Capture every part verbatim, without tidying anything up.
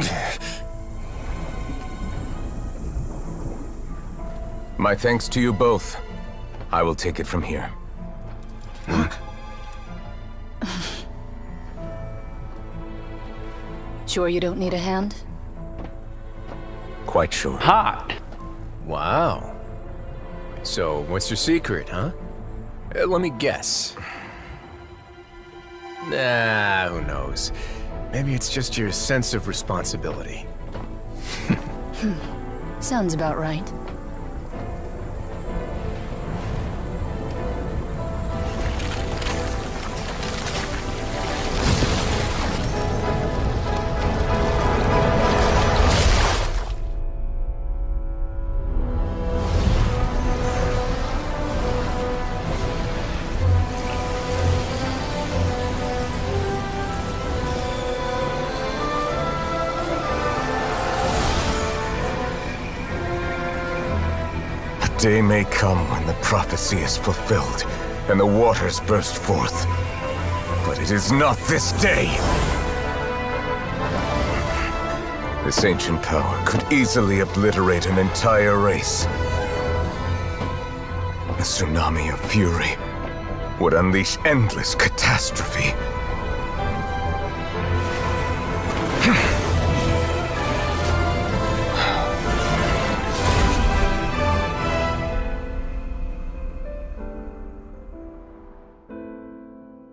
My thanks to you both. I will take it from here. Sure you don't need a hand? Quite sure. Hot. Wow. So, what's your secret, huh? Uh, let me guess. Nah, who knows? Maybe it's just your sense of responsibility. Sounds about right. Day may come when the prophecy is fulfilled, and the waters burst forth. But it is not this day! This ancient power could easily obliterate an entire race. A tsunami of fury would unleash endless catastrophe.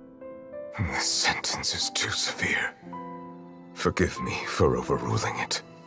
This sentence is too severe. Forgive me for overruling it.